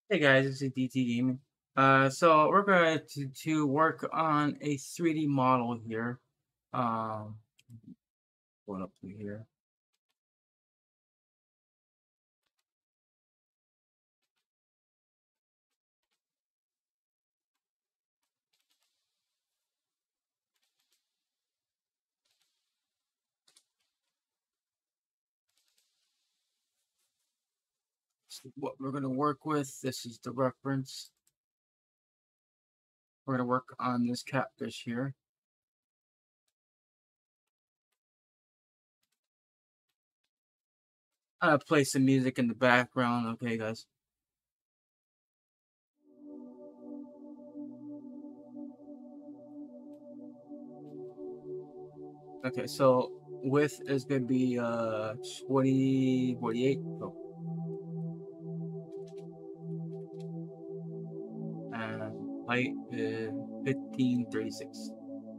Hey guys, this is DT Gaming. So we're going to work on a 3D model here. Um, Going up to here. So what we're going to work with, this is the reference. We're going to work on this catfish here. Play some music in the background, okay, guys? Okay, so width is going to be 20, 48. Oh, and height is 1536.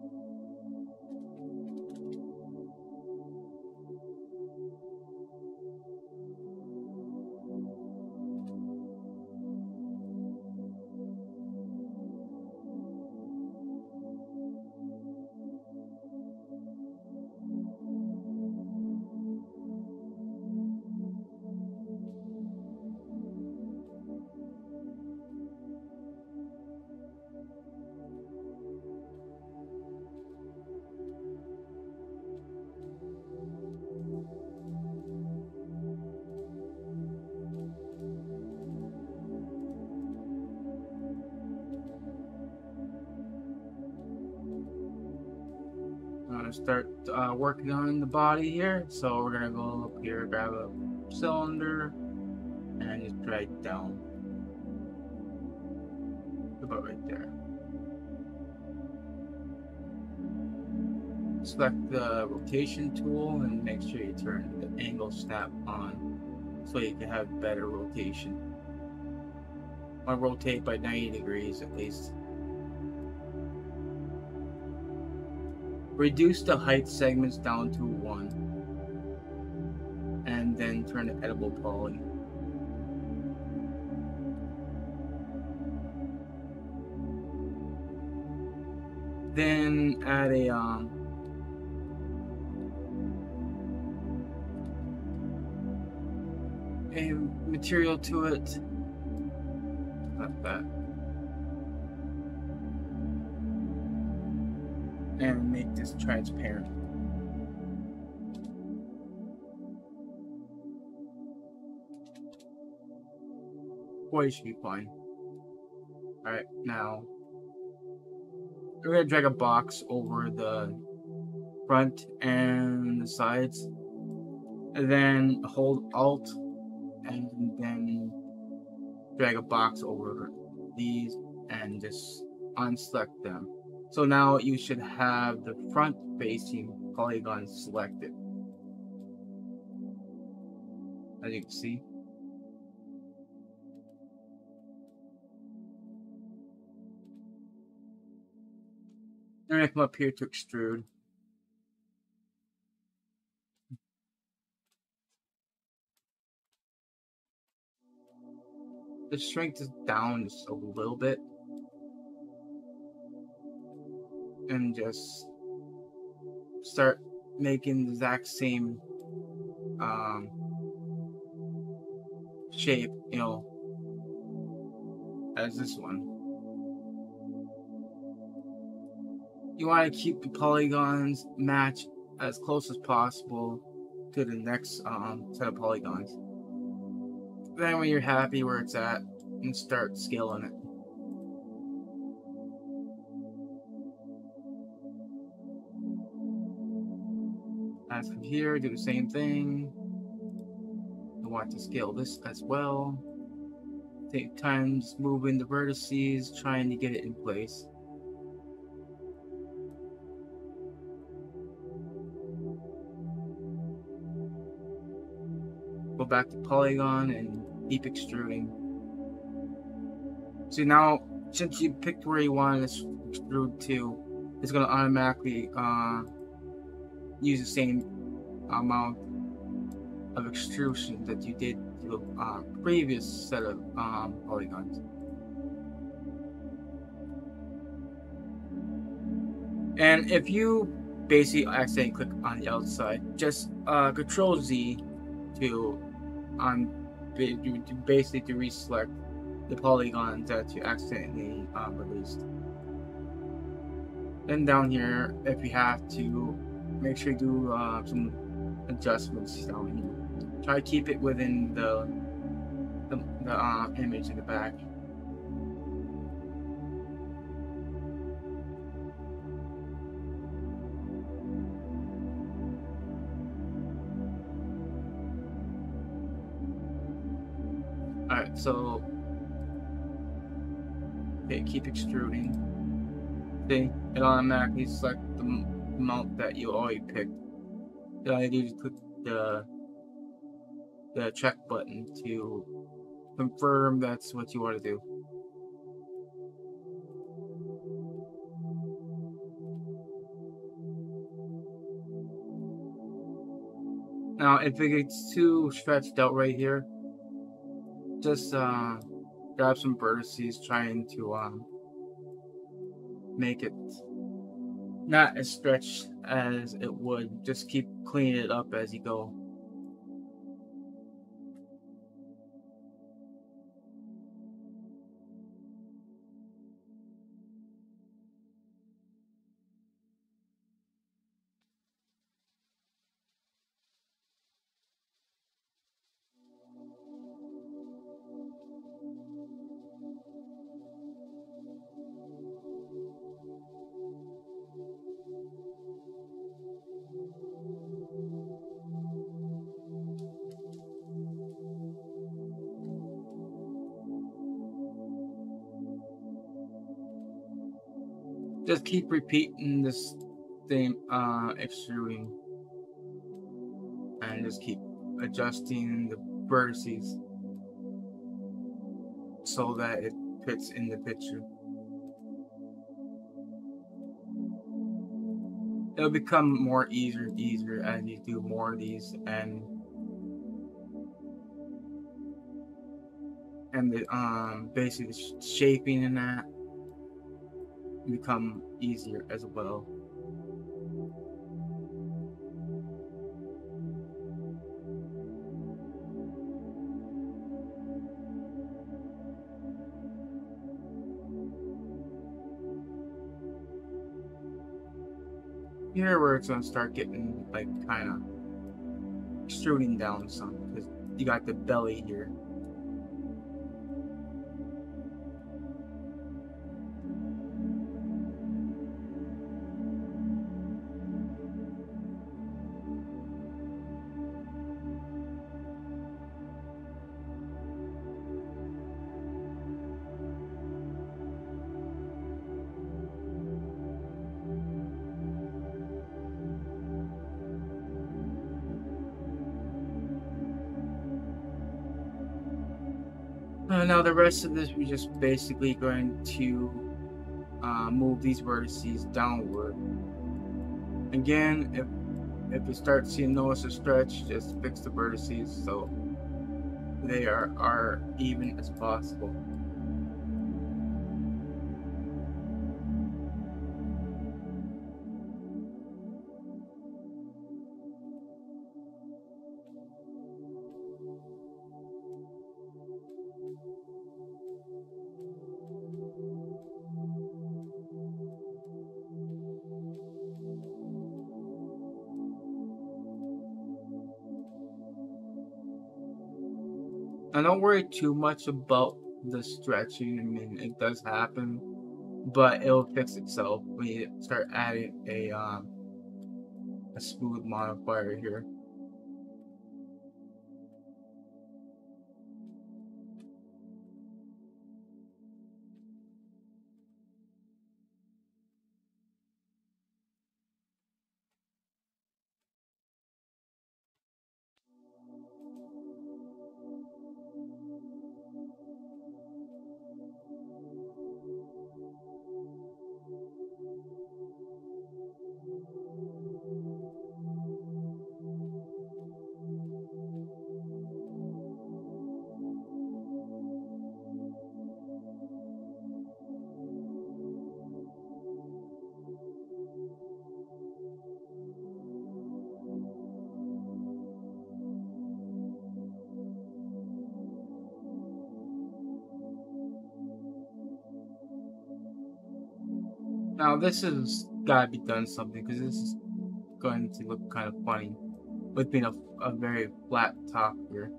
I'm gonna start working on the body here. So we're gonna go up here, grab a cylinder, and just drag it down about right there. Select the rotation tool and make sure you turn the angle snap on so you can have better rotation. I rotate by 90 degrees at least. Reduce the height segments down to 1 and then turn to editable poly. Then add a material to it, like that, and make this transparent. Boy, should be fine. Alright, now we're gonna drag a box over the front and the sides, and then hold Alt and then drag a box over these and just unselect them. So now you should have the front facing polygon selected, as you can see. I'm gonna come up here to extrude. The strength is down just a little bit, and just start making the exact same shape, as this one. You want to keep the polygons match as close as possible to the next set of polygons. Then when you're happy where it's at, and start scaling it. As from here, do the same thing. I want to scale this as well. Take time moving the vertices, trying to get it in place. Go back to polygon and keep extruding. So now, since you picked where you want to extrude to, it's going to automatically use the same amount of extrusion that you did to the previous set of polygons. And if you basically accidentally click on the outside, just Control Z to basically to reselect the polygons that you accidentally released. Then down here, if you have to, make sure you do some adjustments down here. Try to keep it within the image in the back. Alright, so okay, keep extruding. See, it automatically select the amount that you already picked. Then I need to click the check button to confirm that's what you want to do. Now, if it gets too stretched out right here, just grab some vertices, trying to make it not as stretched as it would. Just keep cleaning it up as you go. Just keep repeating this thing, extruding, and just keep adjusting the vertices so that it fits in the picture. It'll become more easier as you do more of these, and the basically the shaping in that become easier as well. Here where it's gonna start getting like kind of extruding down some, because you got the belly here. Now the rest of this, we're just basically going to move these vertices downward. Again, if you start seeing notice a stretch, just fix the vertices so they are even as possible. And don't worry too much about the stretching. I mean, it does happen, but it'll fix itself when you start adding a smooth modifier here. Now this is gotta be done something because this is going to look kind of funny with being a very flat top here.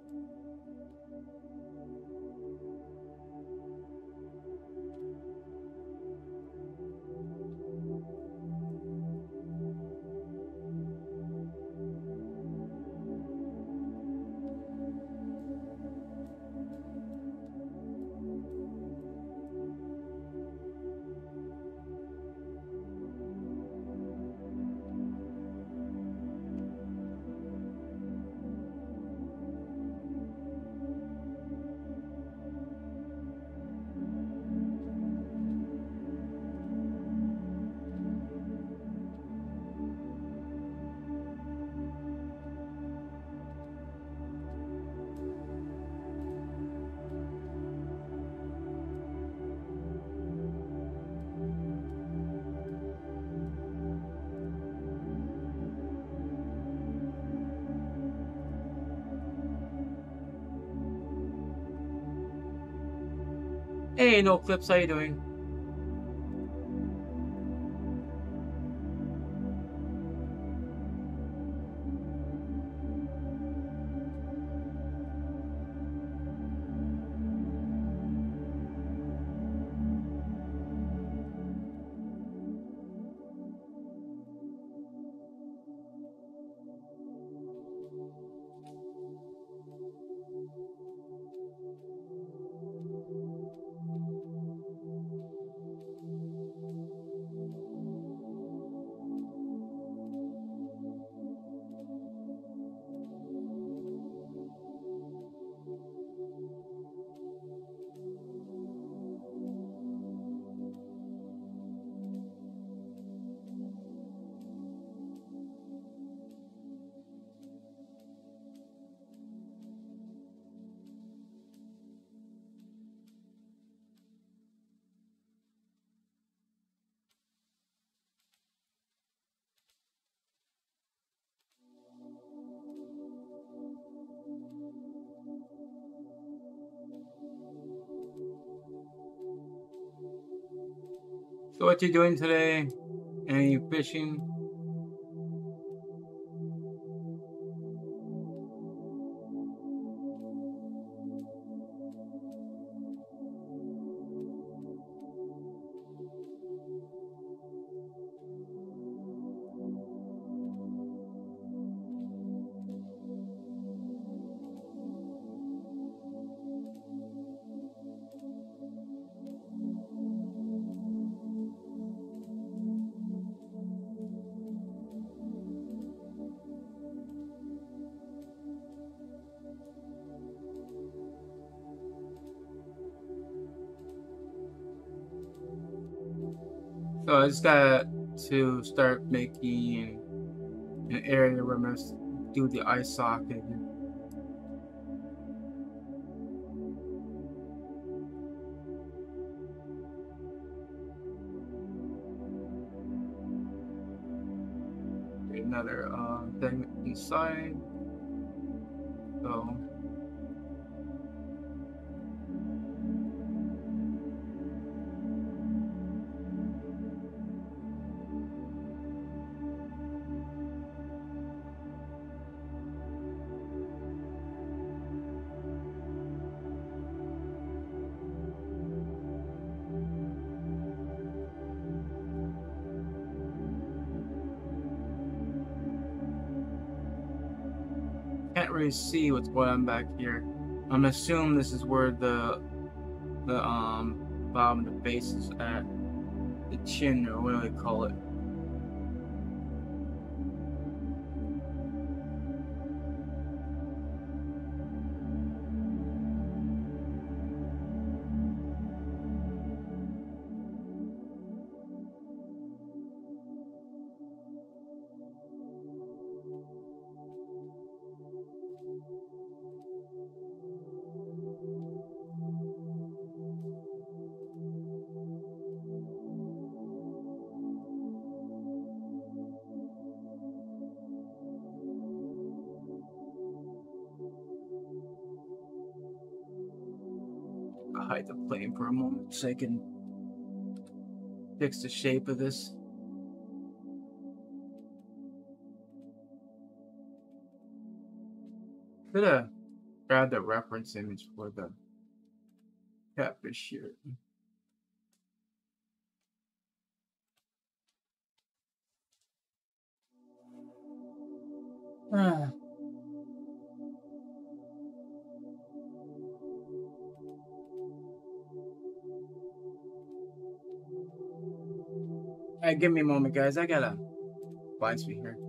Hey, no clips, how you doing? So what you doing today? Any fishing? So I just got to start making an area where I'm gonna do the eye socket. Another thing inside. So can't really see what's going on back here. I'm assuming this is where the bottom of the face is at, the chin, or what do they call it? I'll hide the plane for a moment so I can fix the shape of this. Could have grabbed a reference image for the catfish here. Ah. Hey, give me a moment, guys. I gotta find me here.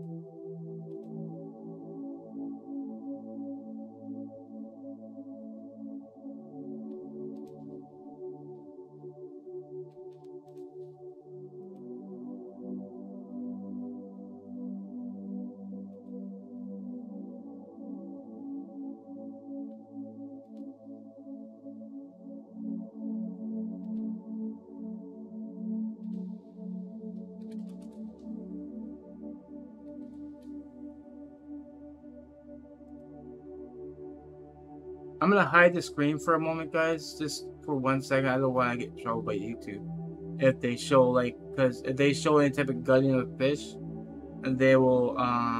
I'm gonna hide the screen for a moment, guys, just for 1 second. I don't want to get in trouble by YouTube if they show like, because if they show any type of gutting of fish, and they will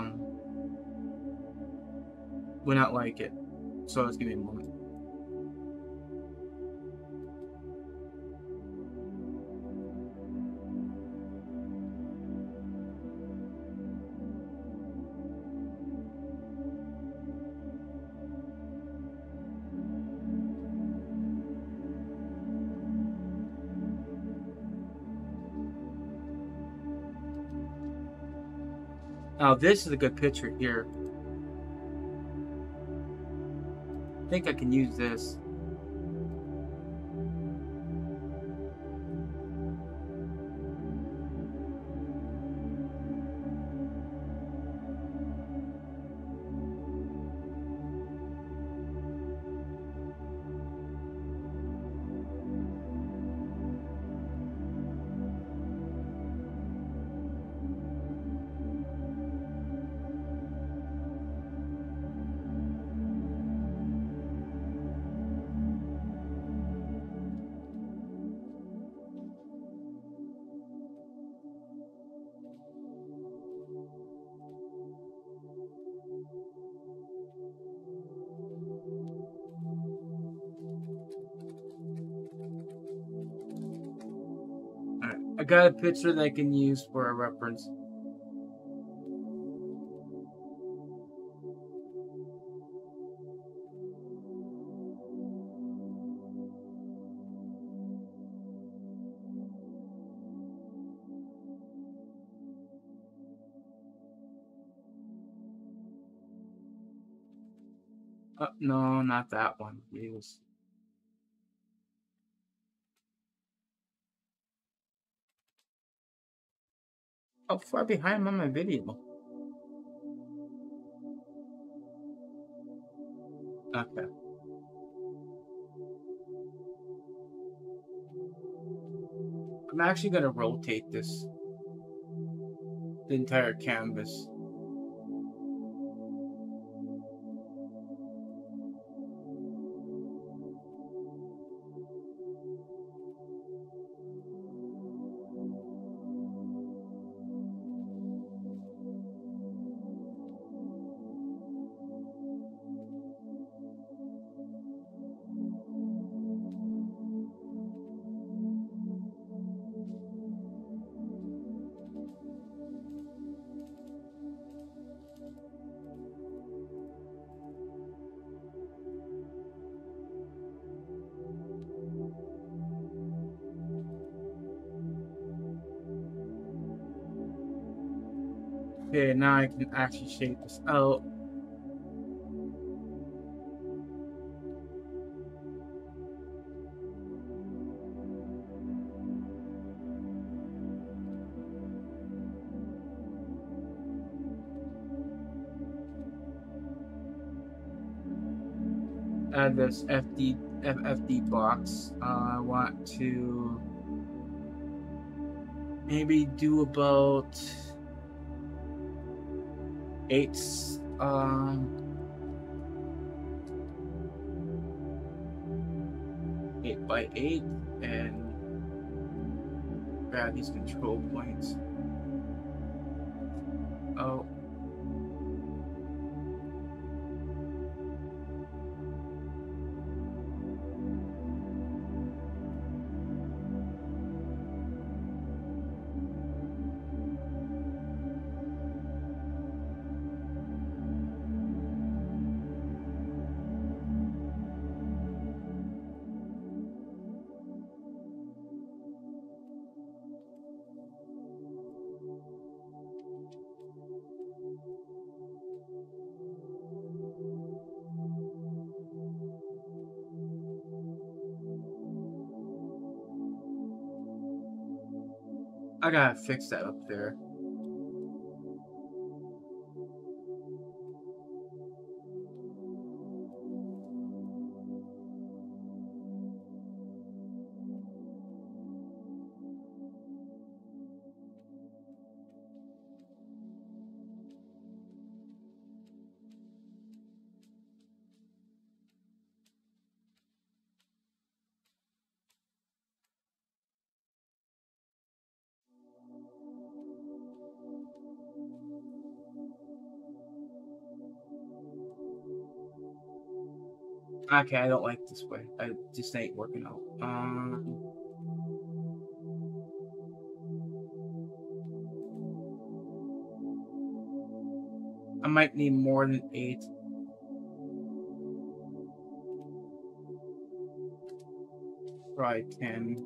not like it. So let's give me a moment. Now this is a good picture here. I think I can use this. I got a picture that I can use for a reference. No, not that one. Use. How far behind am I on my video? Okay. I'm actually gonna rotate this, the entire canvas. Okay, now I can actually shape this out. Add this FFD box. I want to maybe do about 8 8 by 8 and grab these control points. Oh. I gotta fix that up there. Okay, I don't like this way. I just ain't working out. I might need more than 8. Probably 10.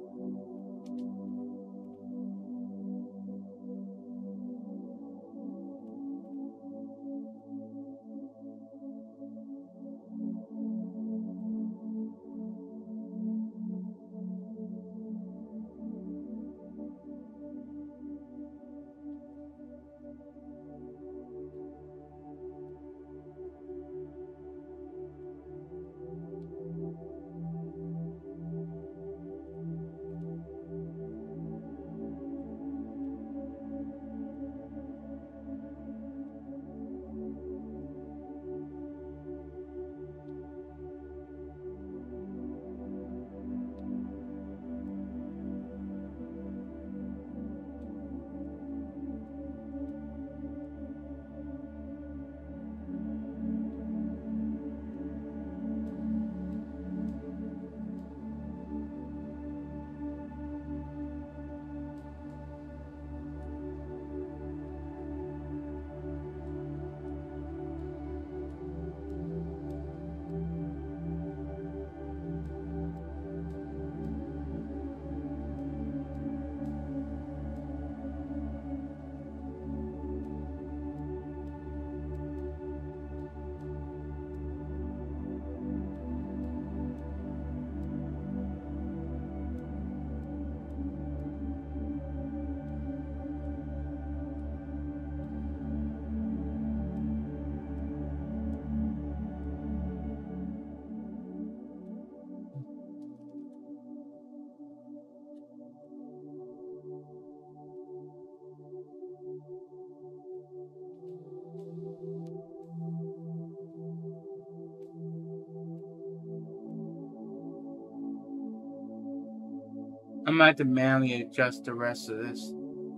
I might have to manually adjust the rest of this.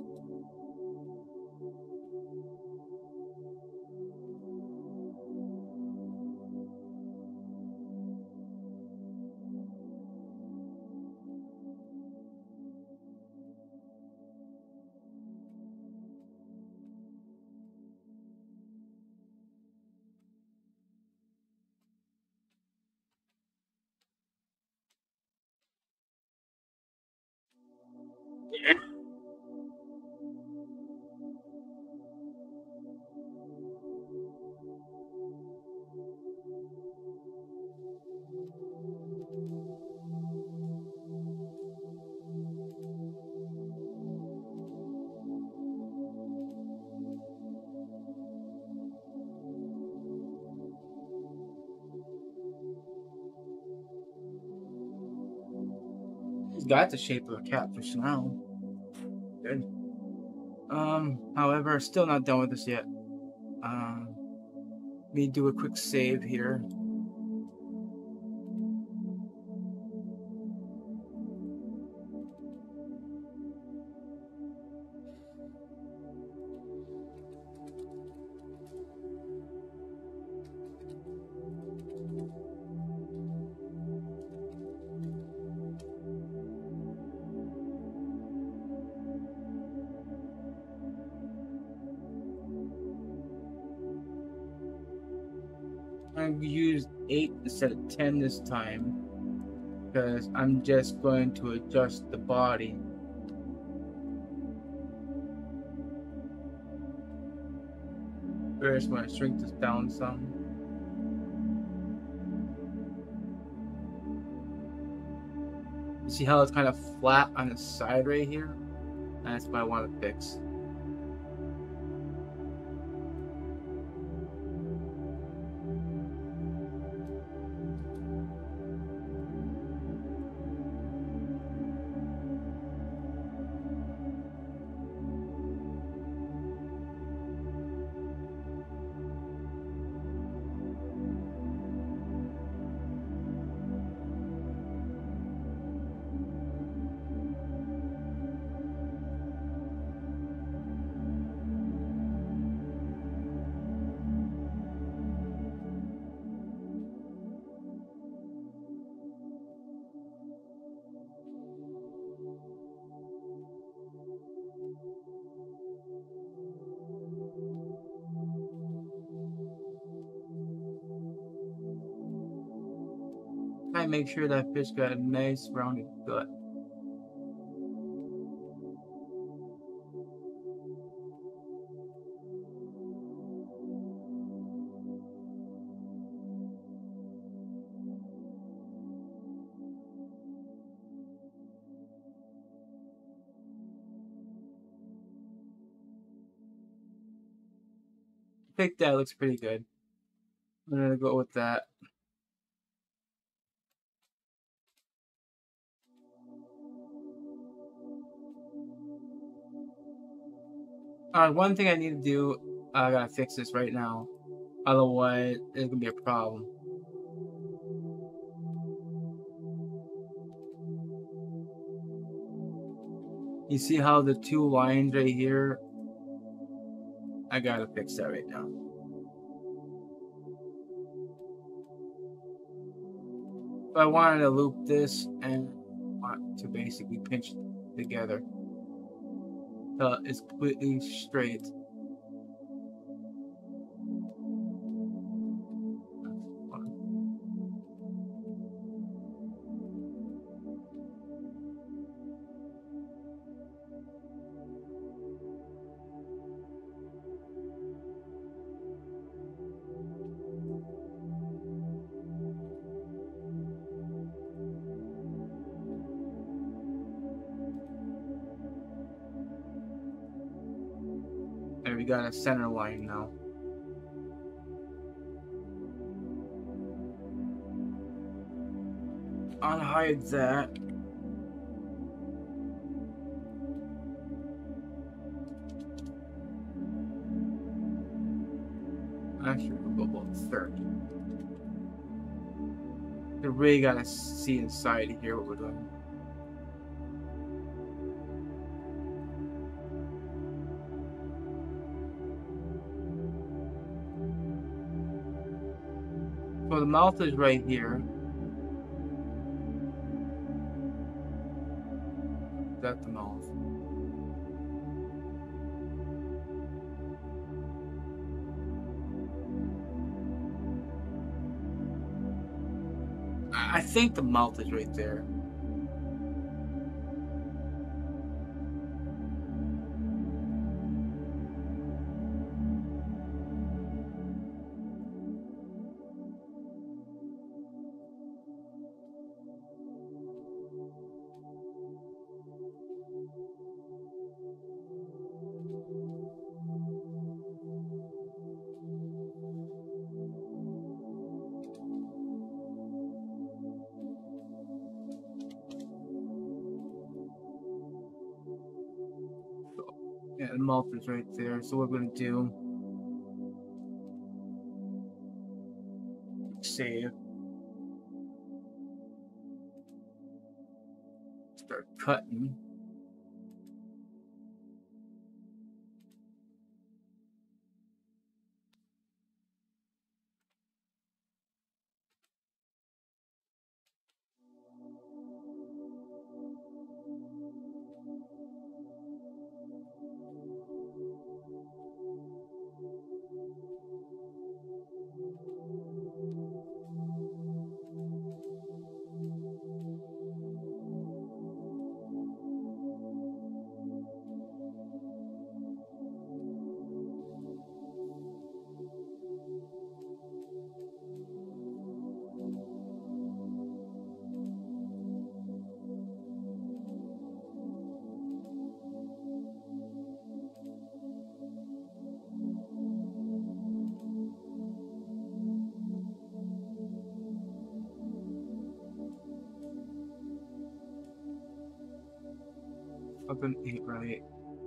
It's got the shape of a catfish now. Good. However, still not done with this yet. Let me do a quick save here. going to use 8 instead of 10 this time, because I'm just going to adjust the body. First, I'm going to shrink this down some. You see how it's kind of flat on the side right here? That's what I want to fix. I make sure that fish got a nice rounded gut. I think that looks pretty good. I'm gonna go with that. One thing I need to do, I gotta fix this right now. Otherwise, it's gonna be a problem. You see how the two lines right here? I gotta fix that right now. So I wanted to loop this and want to basically pinch it together so it's completely straight. There, we got a center line now. Unhide that. Actually, we'll go about 30. You really gotta see inside here what we're doing. So the mouth is right here. That's the mouth. I think the mouth is right there. Yeah, the mouth is right there. So what we're gonna do, save, start cutting. Weapon 8, right?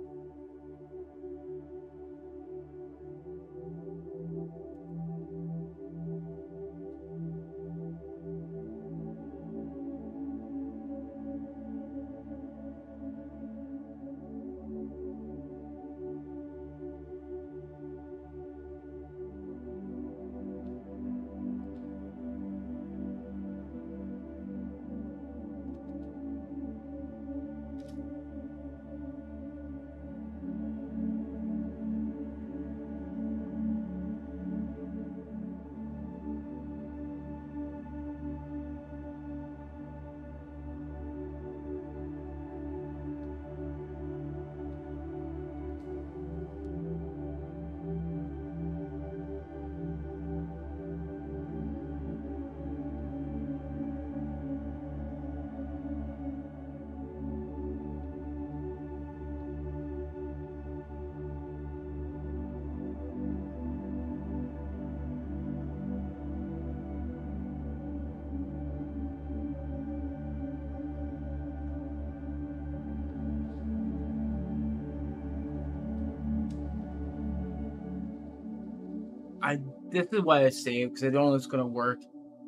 This is why I saved, because I don't know if it's gonna work.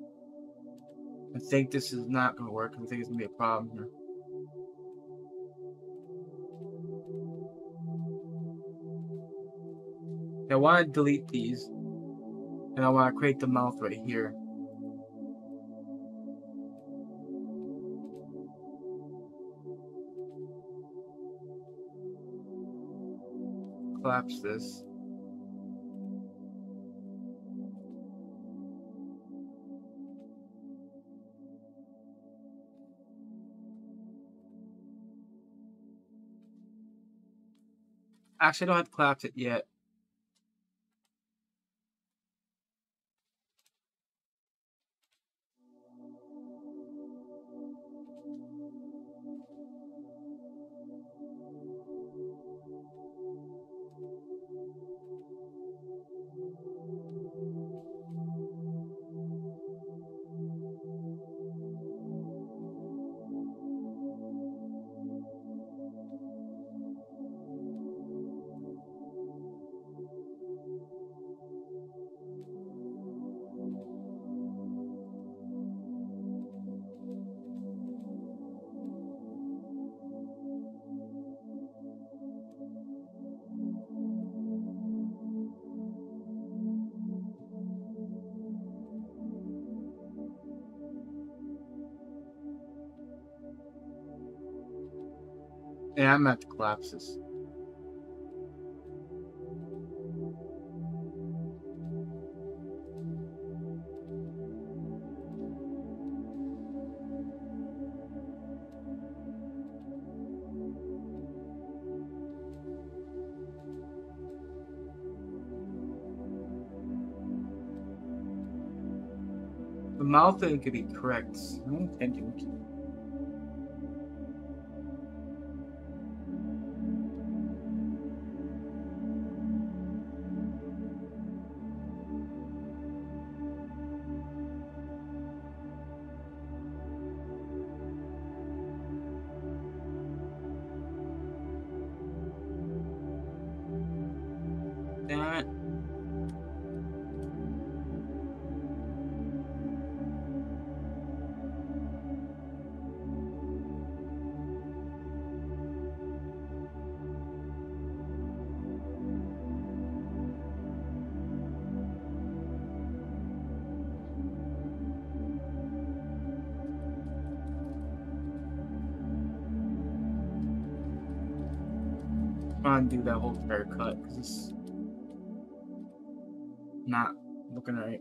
I think this is not gonna work. I think it's gonna be a problem here. I want to delete these, and I want to create the mouth right here. Collapse this. Actually, I don't have to collapse it yet. Yeah, I'm at the collapses. The mouth thing could be correct. I don't think it. Damn it. Undo that whole entire cut because it's not looking right.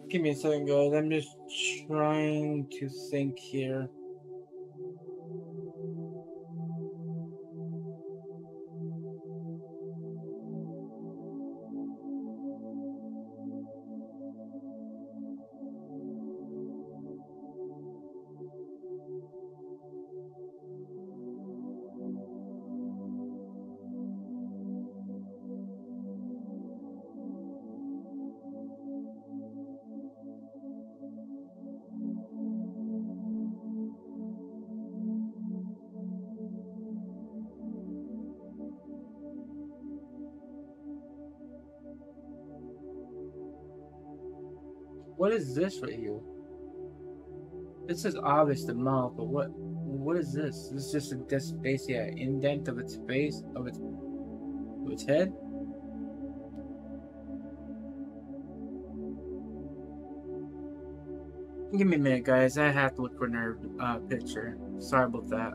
Give me a second, guys. I'm just trying to think here. What is this right here? This is obvious the mouth, but what is this? This is just basically an indent of its face of its head. Give me a minute, guys. I have to look for another picture. Sorry about that.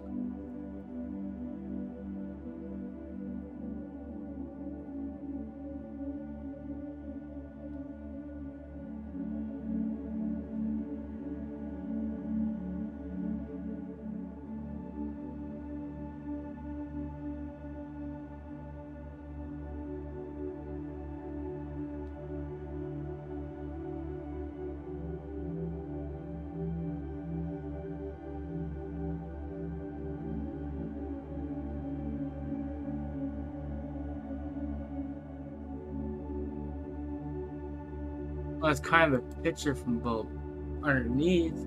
Well, it's kind of a picture from both underneath.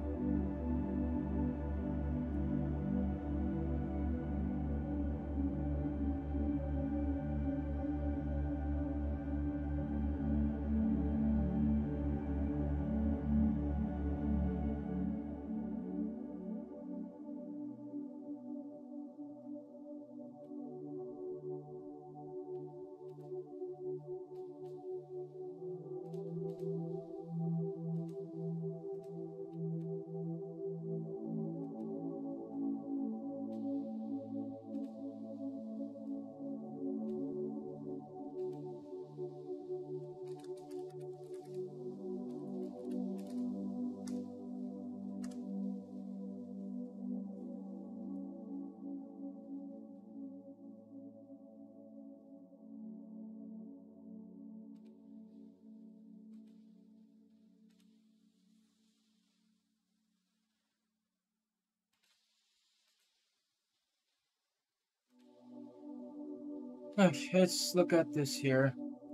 Okay, let's look at this here.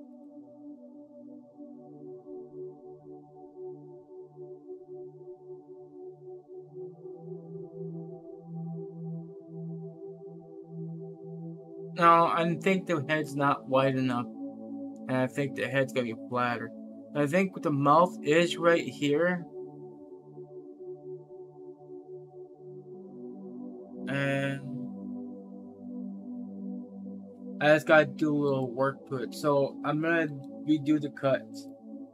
No, I think the head's not wide enough, and I think the head's gonna be flatter. I think the mouth is right here, and I just gotta do a little work to it. So I'm gonna redo the cuts.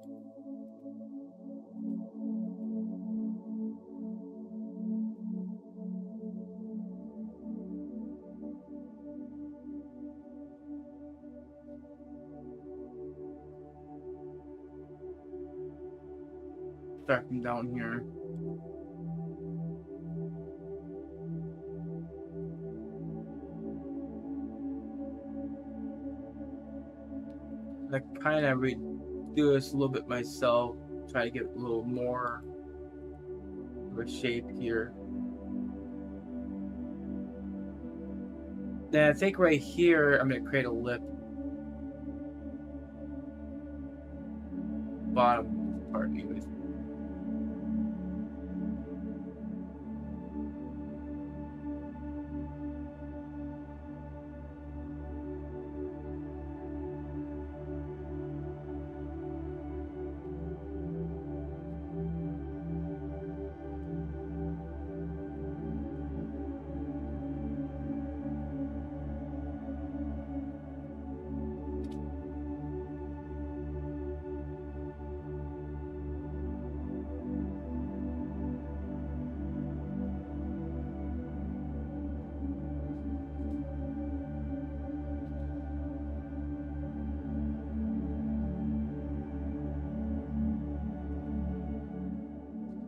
Start from down here. I kind of redo this a little bit myself. Try to get a little more of a shape here. Then I think right here I'm gonna create a lip. Bottom part, anyways.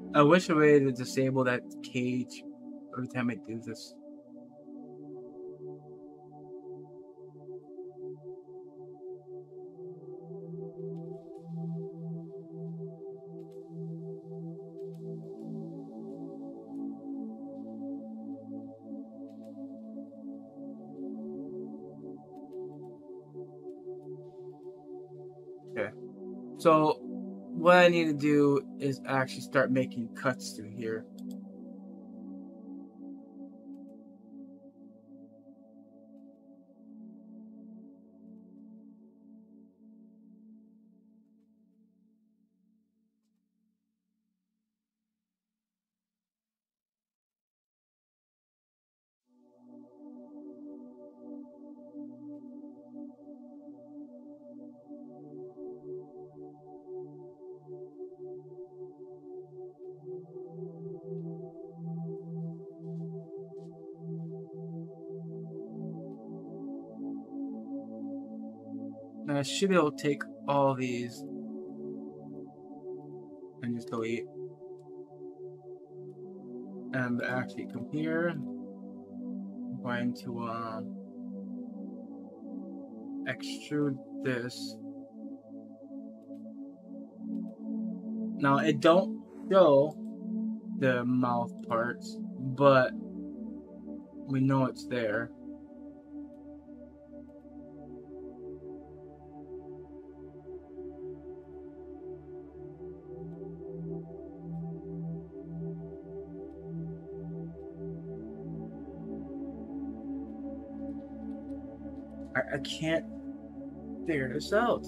I wish a way to disable that cage every time I do this. Okay. So what I need to do is actually start making cuts through here. Now I should be able to take all these and just delete. And actually come here. I'm going to extrude this. Now it don't show the mouth parts, but we know it's there. I can't figure this out.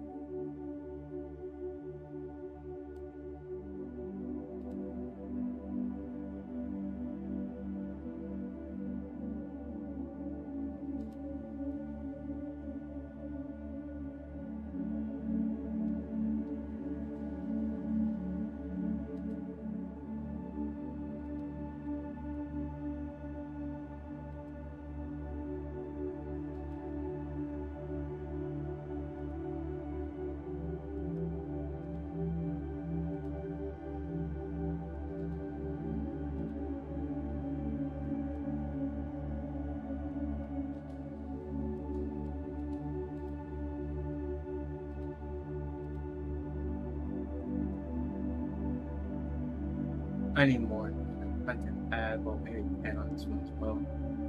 I need more. I can add, well, maybe 10 on this one as well.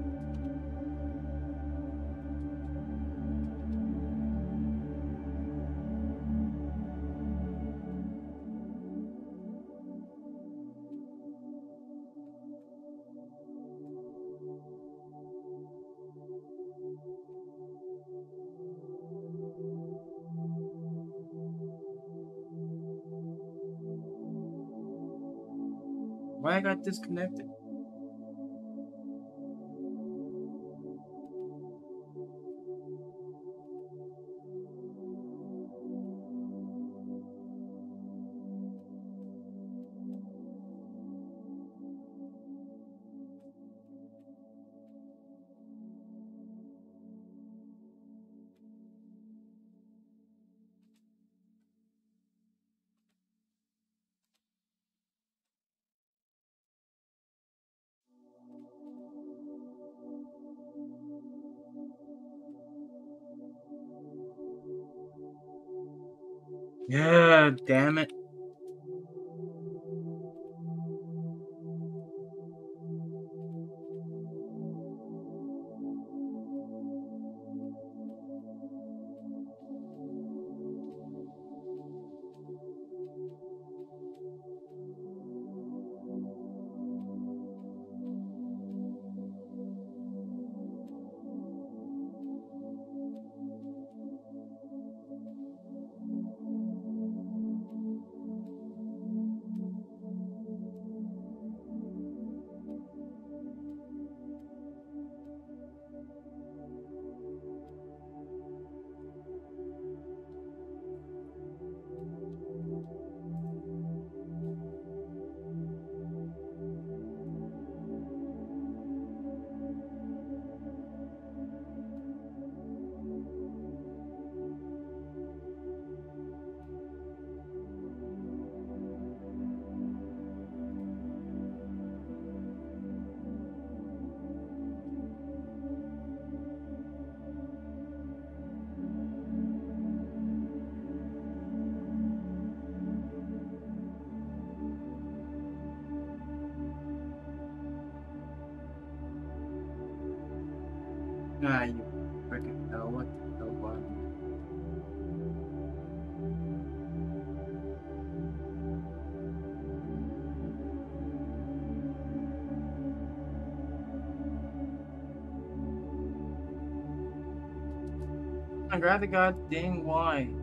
Why I got disconnected? Yeah, damn it. Ah, you freaking hell, what the hell, bud? I grab the goddamn wine.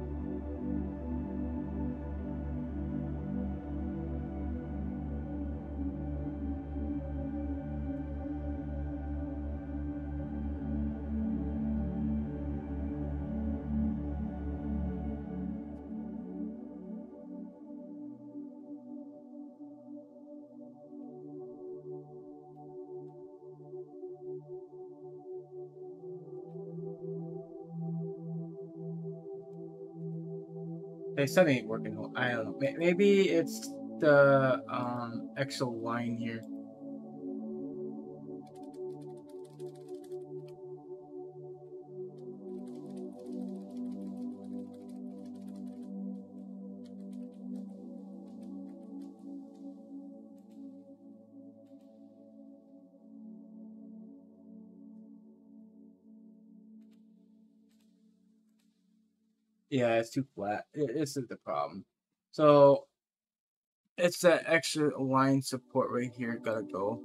Hey, something ain't working. I don't know. Maybe it's the extra line here. Yeah, it's too flat. This is the problem. So it's that extra line support right here. Gotta go.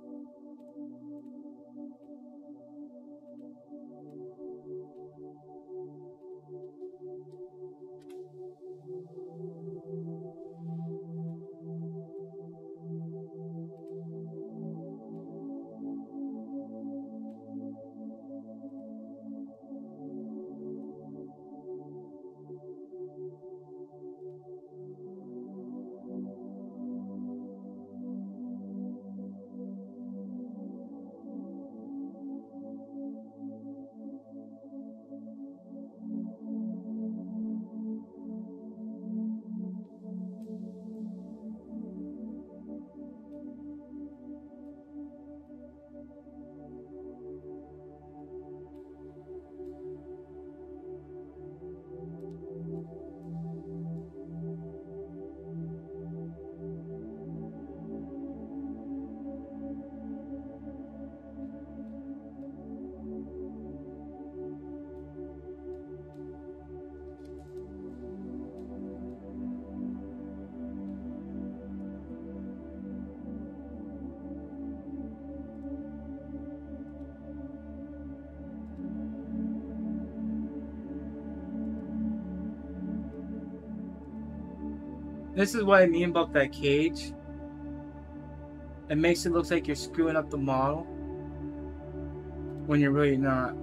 This is what I mean about that cage. It makes it look like you're screwing up the model when you're really not.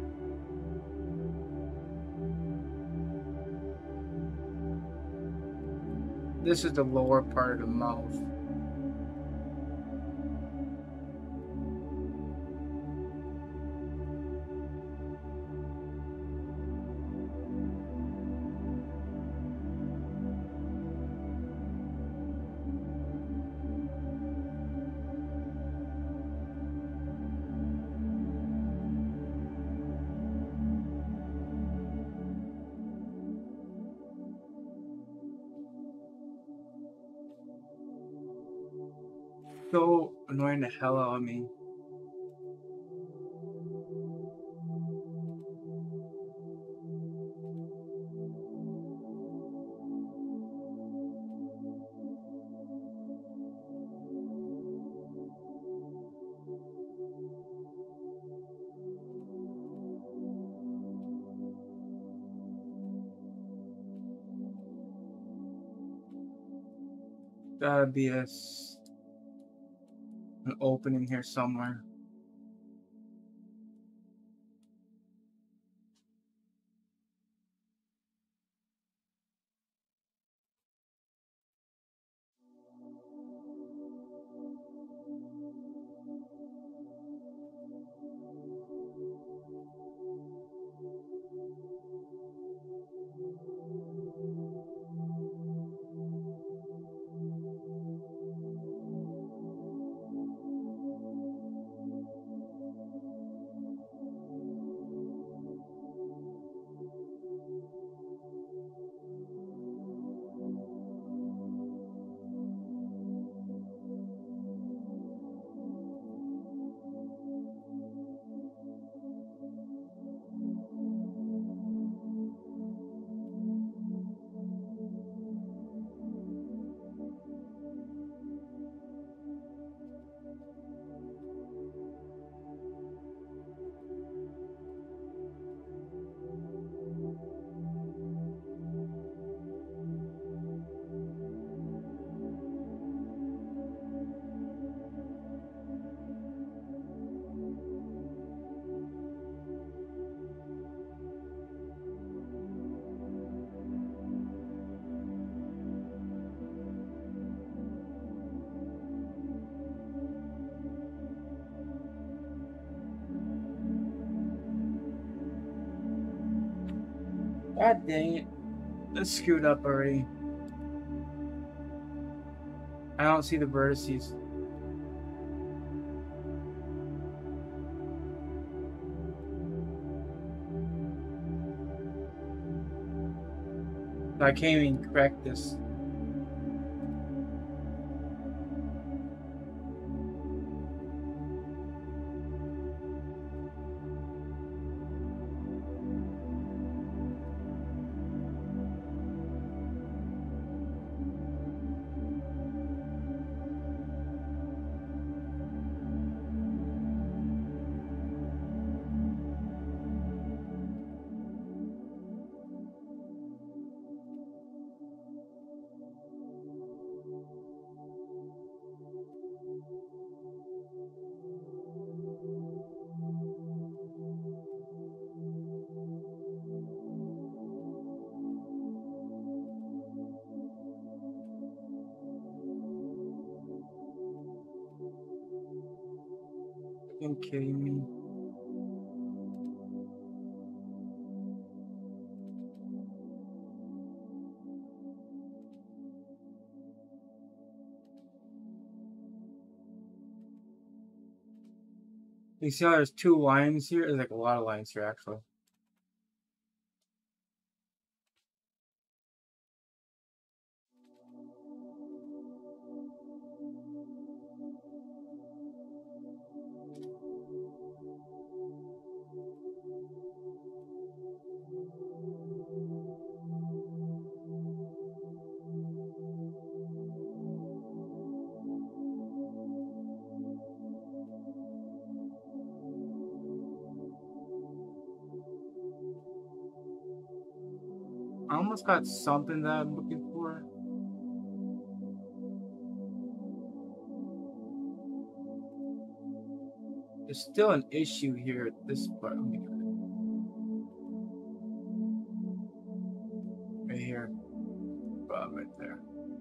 This is the lower part of the mouth. So annoying the hell out of me. Gotta be an opening here somewhere. God dang it. It's screwed up already. I don't see the vertices. I can't even correct this. Are you kidding me? You see how there's two lines here? There's like a lot of lines here, actually. I almost got something that I'm looking for. There's still an issue here at this part. Right here. Right there.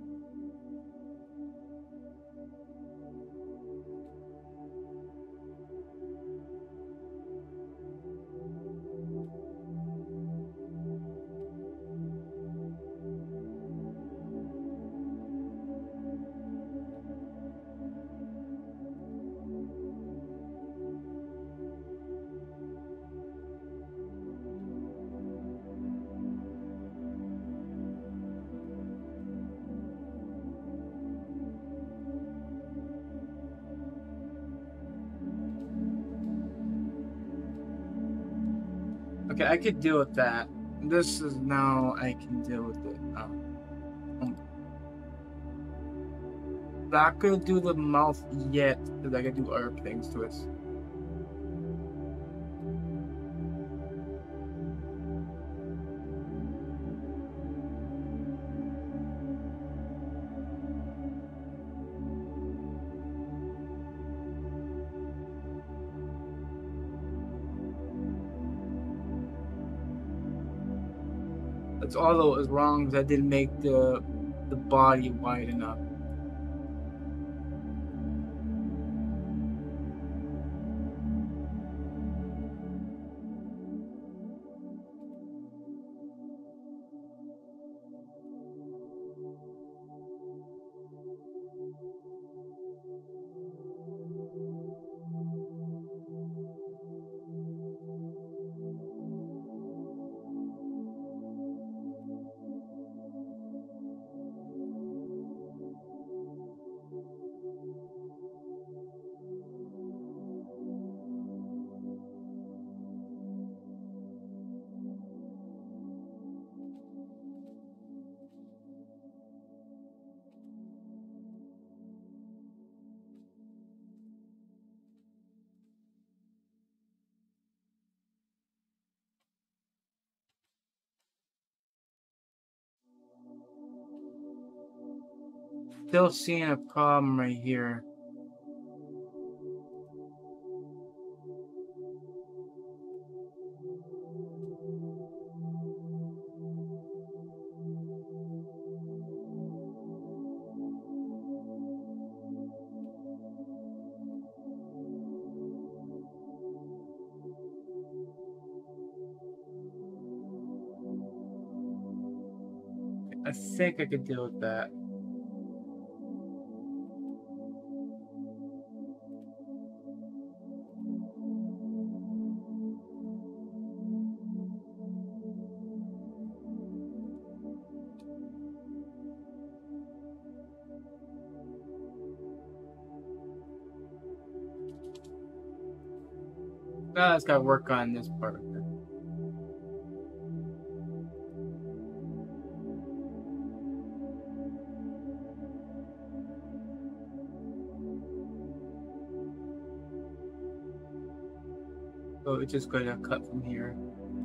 Okay, I could deal with that. This is now I can deal with it. Not gonna do the mouth yet, because I gotta do other things to it. That's all that was wrong, because I didn't make the body wide enough. Still seeing a problem right here. I think I could deal with that. Now I just gotta work on this part. So it's just gonna cut from here.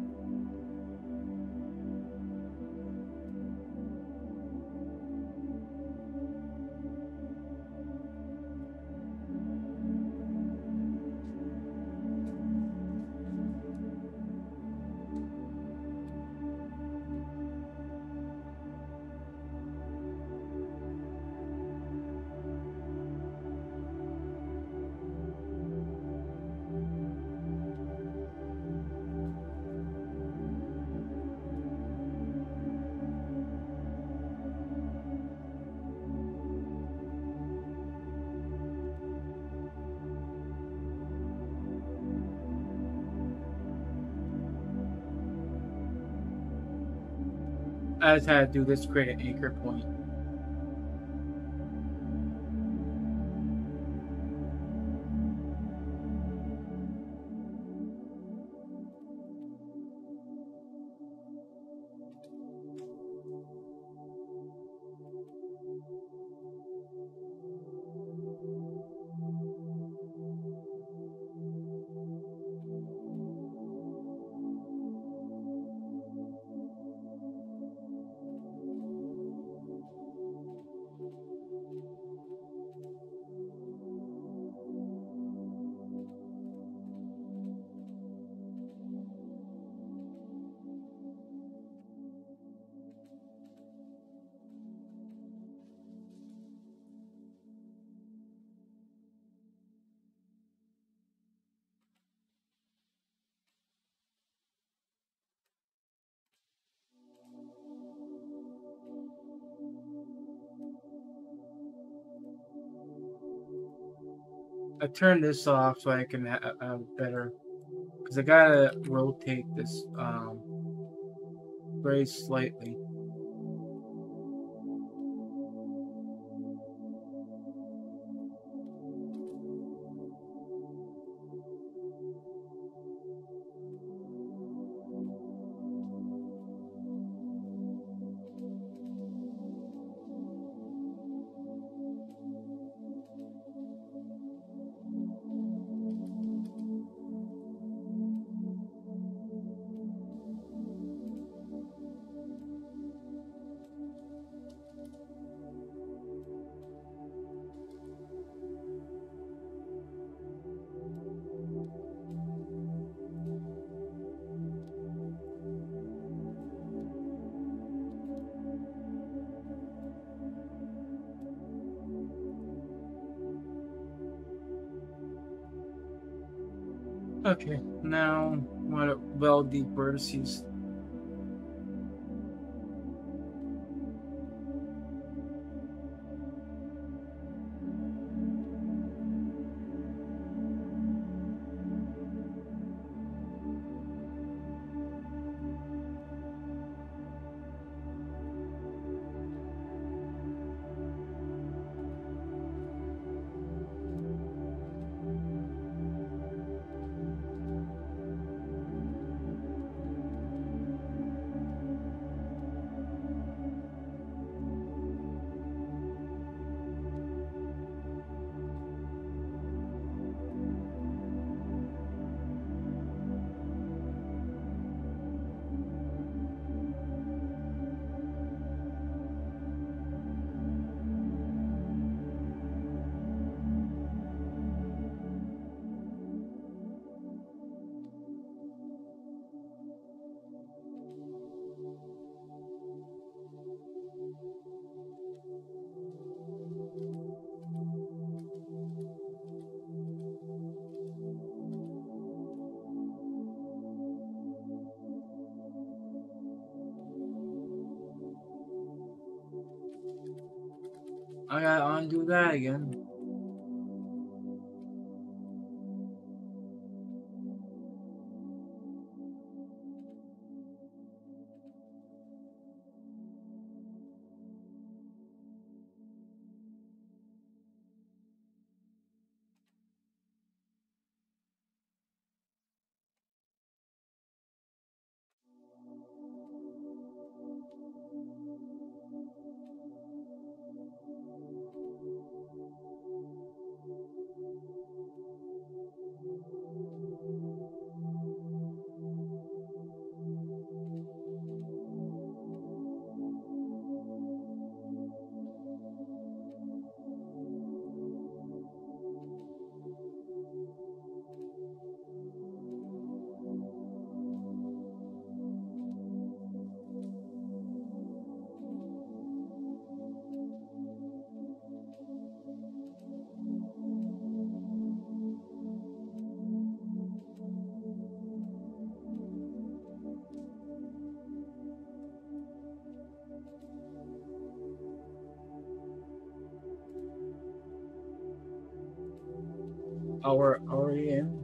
I just had to do this to create an anchor point. I turned this off so I can have better, because I gotta rotate this very slightly. Okay, now I want to weld the vertices. I gotta undo that again. Our in.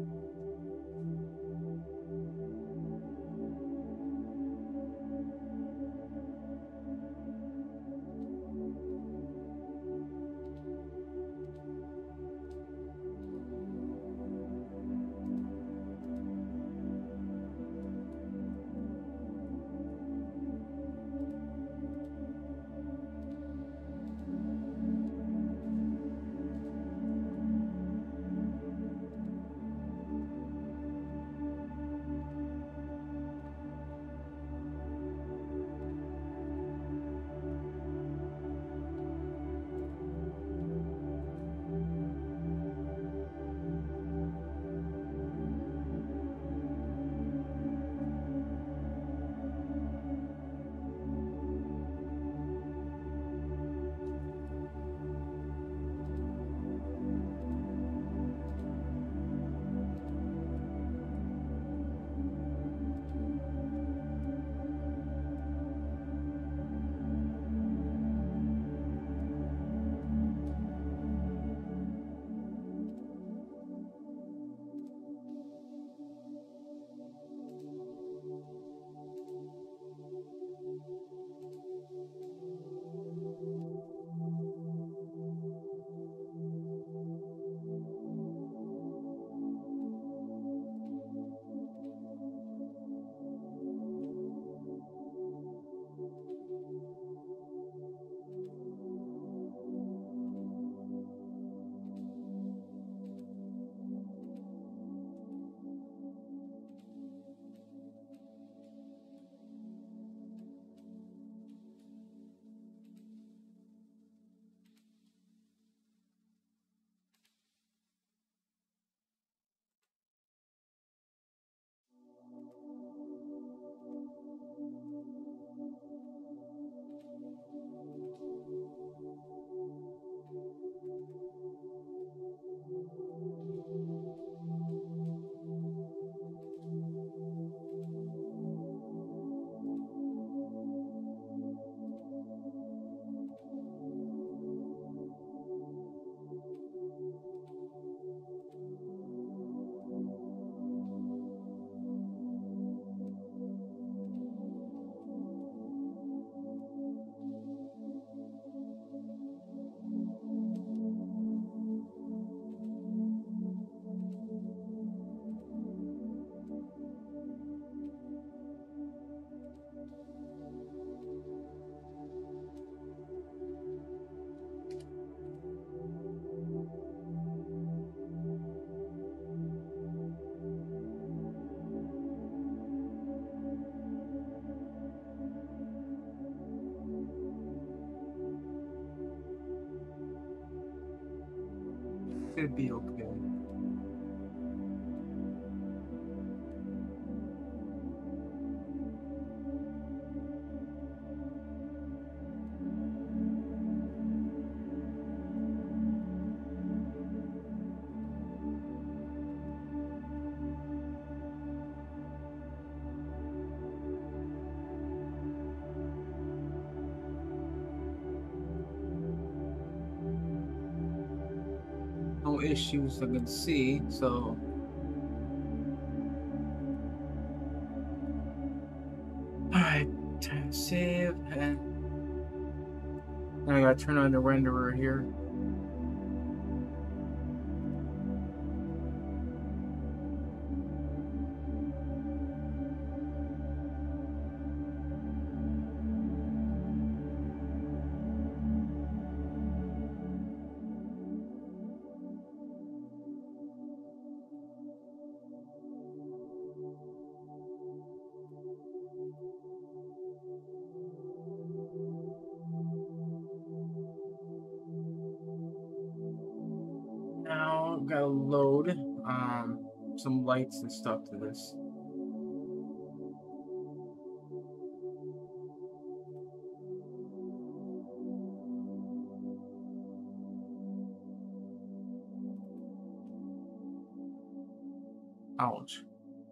Should be okay. no issues I can see, so alright, time to save, and now I gotta turn on the renderer here. Now I've gotta load some lights and stuff to this. Ouch.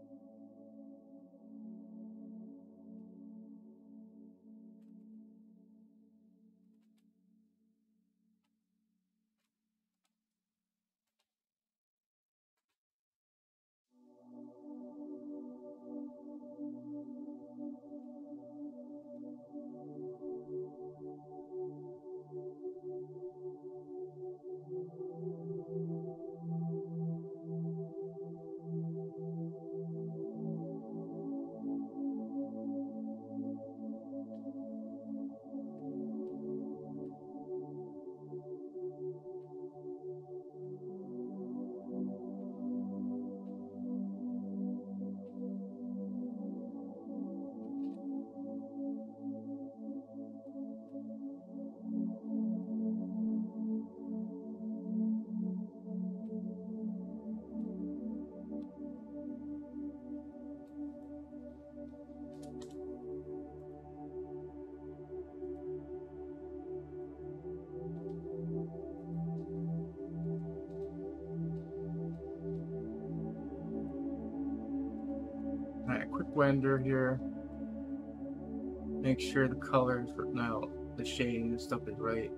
Alright, quick render here. Make sure the colors, no, the shading and stuff is right.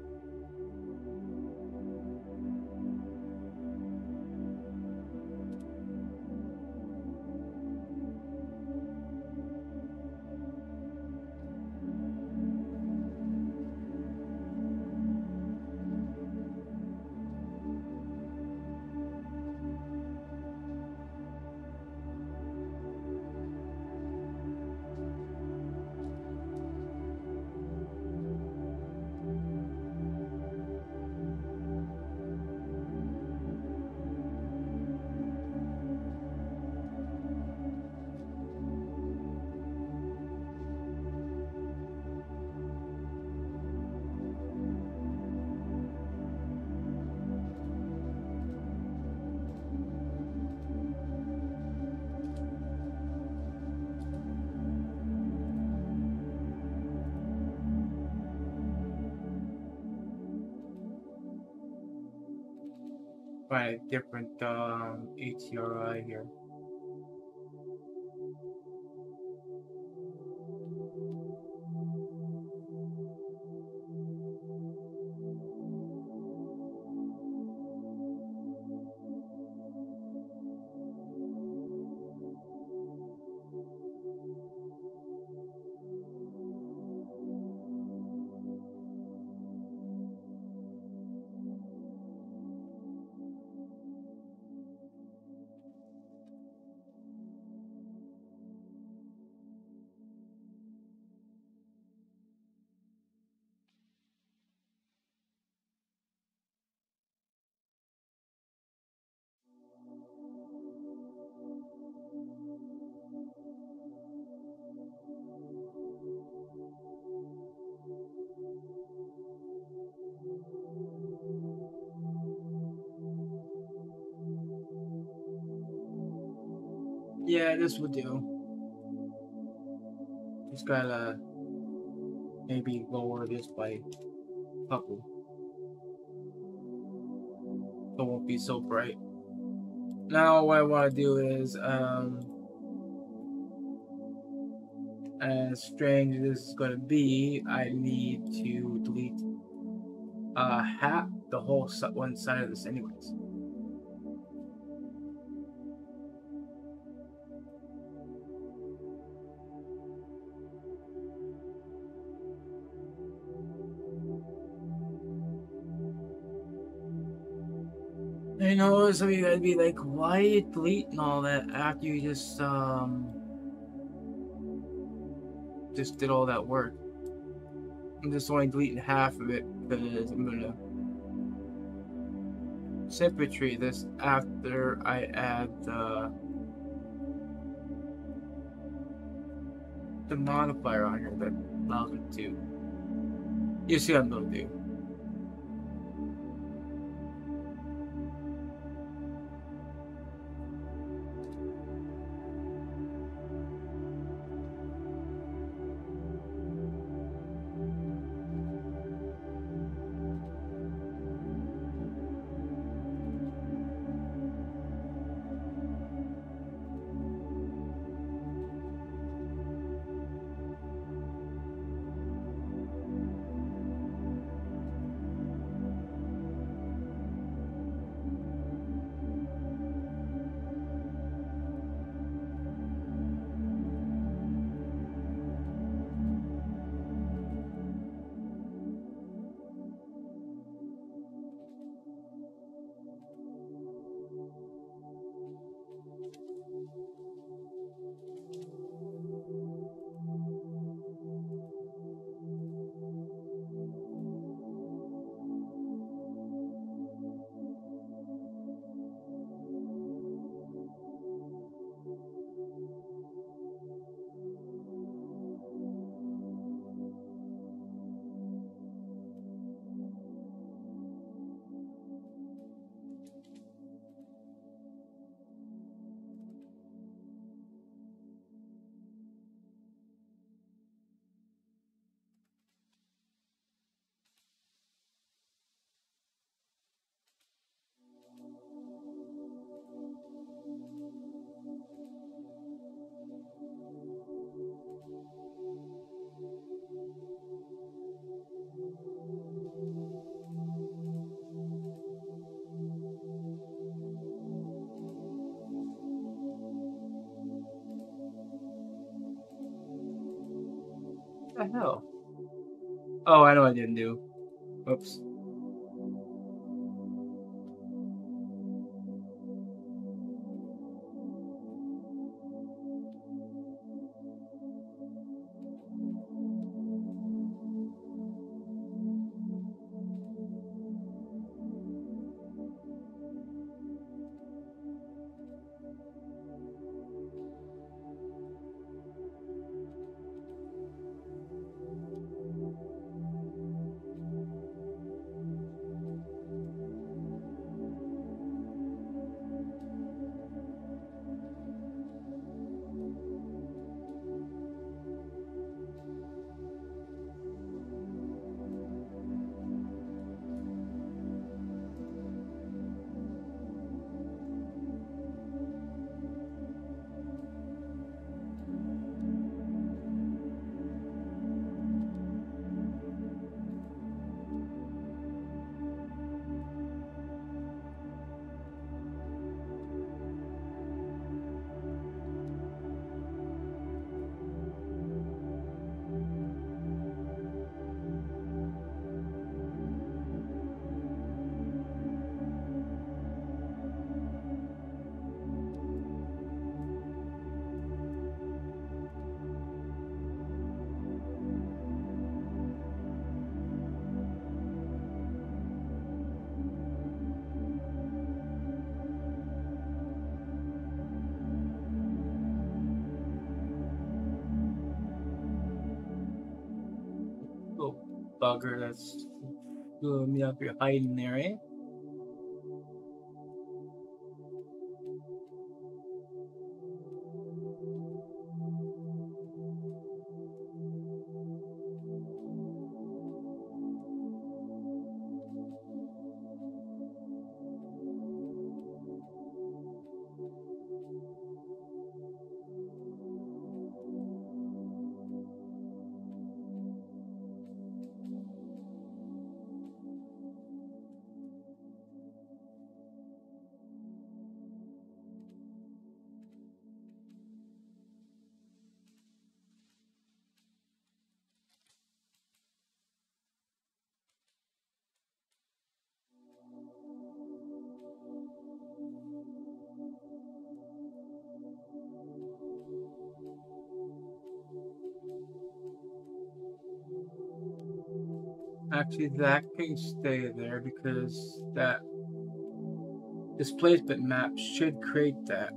Find a different HDRI here. Yeah, this would do. Just gotta maybe lower this by a couple. So it won't be so bright. Now what I want to do is, as strange as this is going to be, I need to delete half the whole one side of this anyways. I know some of you guys be like, why are you deleting all that after you just did all that work? I'm just only deleting half of it because I'm gonna symmetry this after I add the modifier on here that allows me to. You see what I'm gonna do. What the hell? Oh, I know what I didn't do. Oops. Little bugger that's doing me up here hiding there, eh? Actually, that can stay there because that displacement map should create that.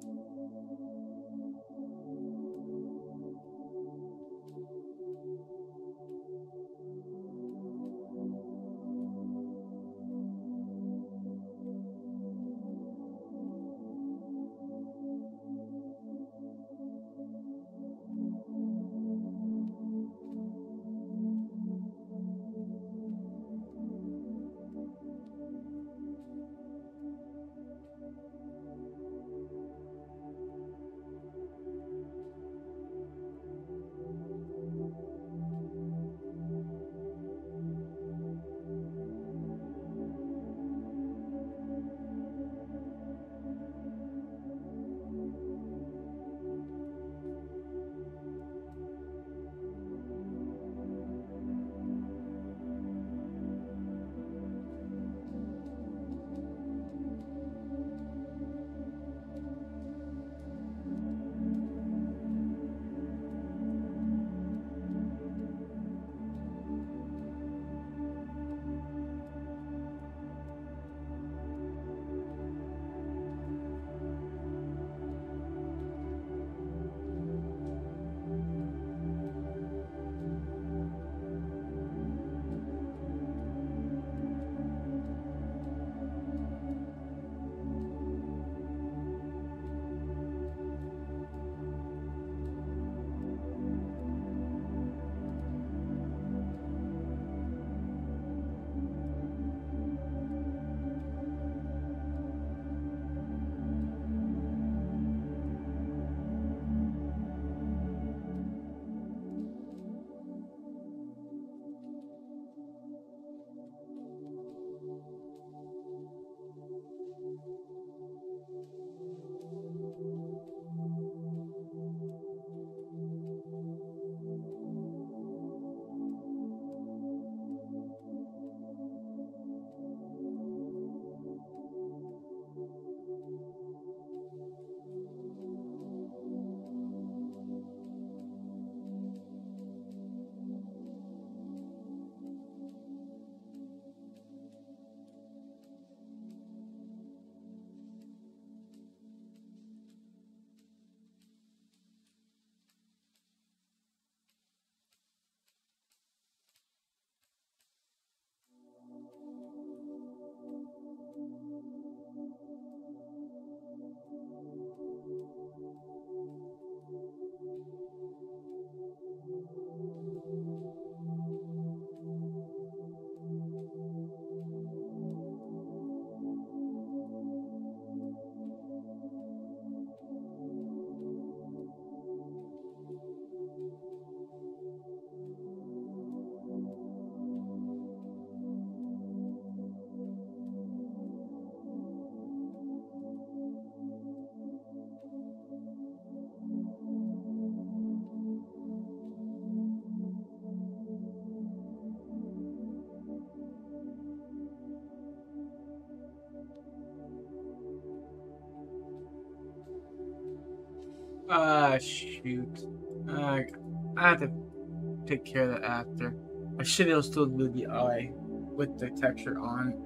Shoot. Uh, I have to take care of that after. I should be able to still do the eye with the texture on.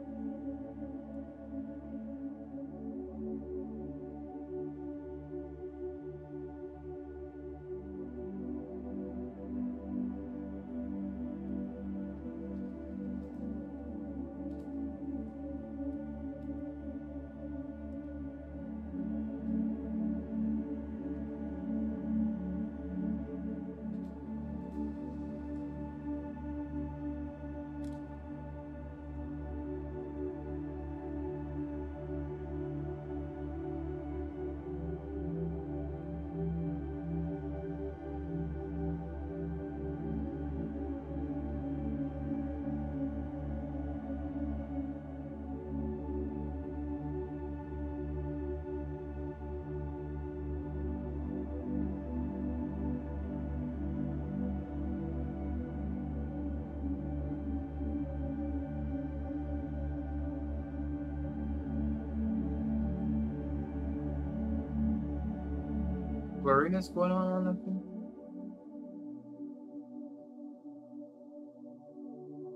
Blurriness going on that thing?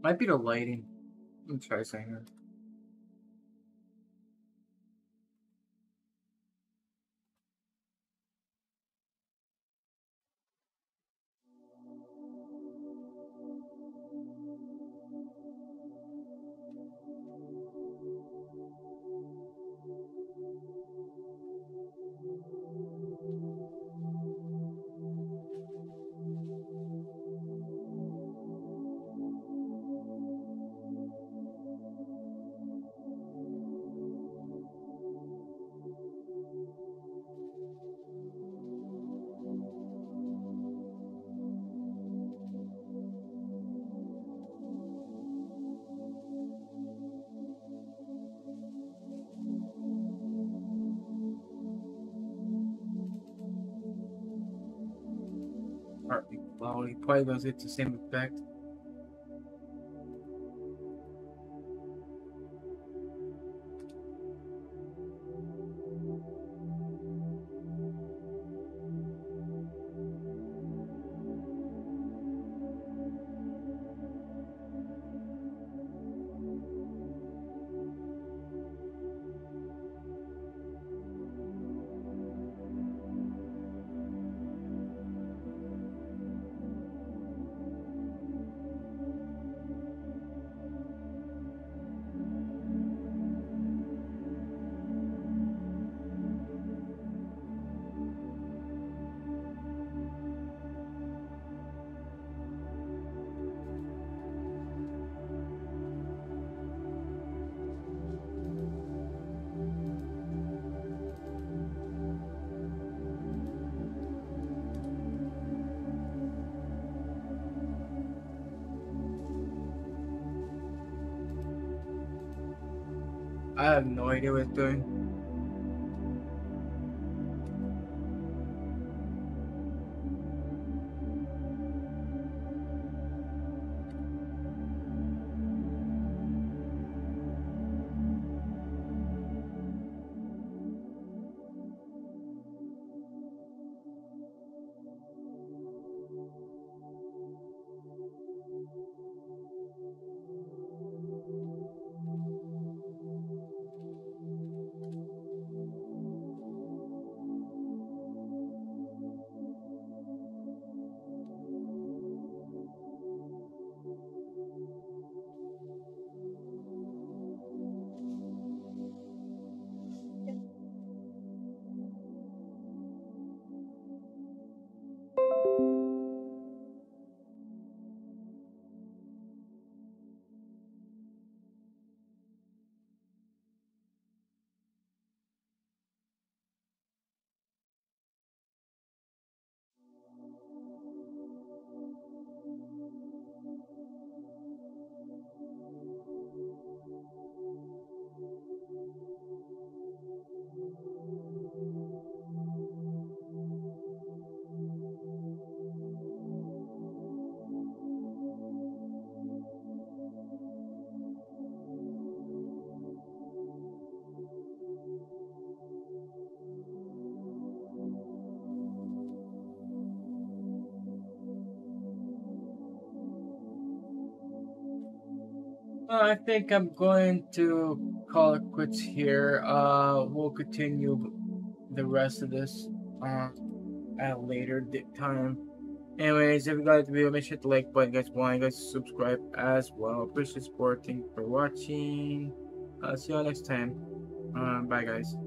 Might be the lighting. Let me try saying that. Well, he probably does it the same effect. I have no idea what it's doing. I think I'm going to call it quits here. We'll continue the rest of this at a later time. Anyways, if you guys the video, make sure to like button, guys. Want guys to subscribe as well. Appreciate support. Thank you for watching. See you all next time. Bye, guys.